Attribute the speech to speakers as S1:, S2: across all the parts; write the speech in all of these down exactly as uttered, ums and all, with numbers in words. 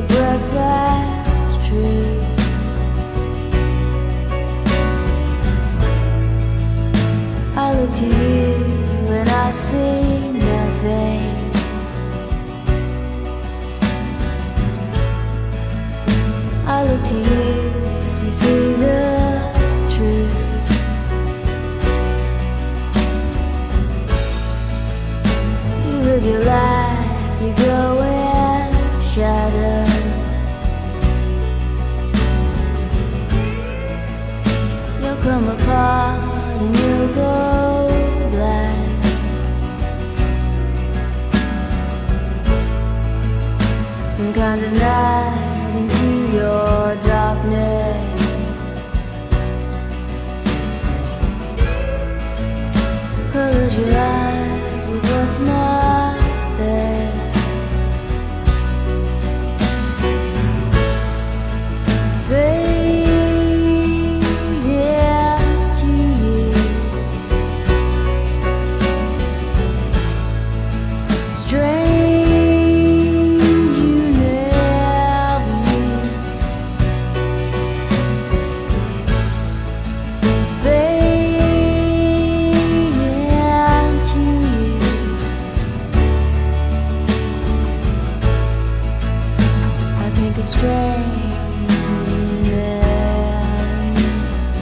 S1: your breath, that's true. I look to you and I see nothing. I look to you to see the truth. You live your life, you go in shadow. You'll come apart and you'll go black. Some kind of night into your darkness. Close your eyes with what's not there. Fade into you. Strange you never knew. Fade into you. I think it's strange you never knew.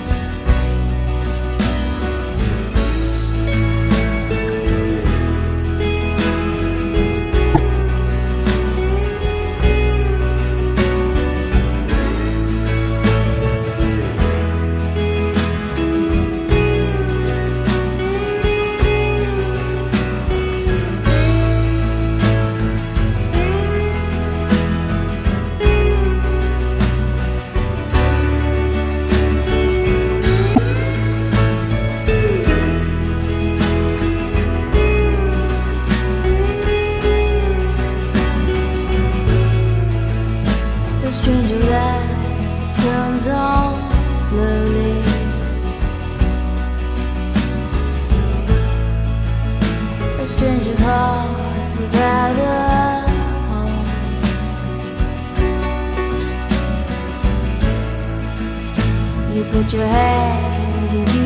S1: The stranger light comes on slowly. A stranger's heart without a home. You put your hands into